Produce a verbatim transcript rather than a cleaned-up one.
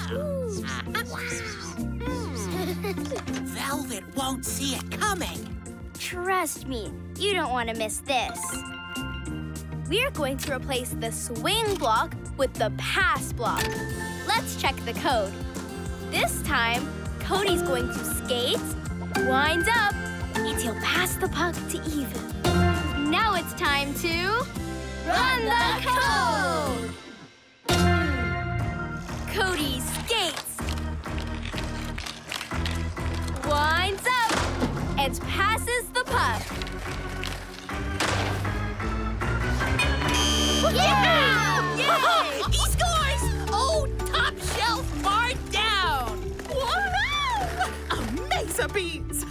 Velvet won't see it coming. Trust me, you don't want to miss this. We're going to replace the swing block with the pass block. Let's check the code. This time, Codie's going to skate, wind up, and he'll pass the puck to Even. Now it's time to... run the code! Codie skates, winds up, and passes the puck. Yeah! Yay! He scores! Oh, top shelf bar down! Whoa! Amazebees!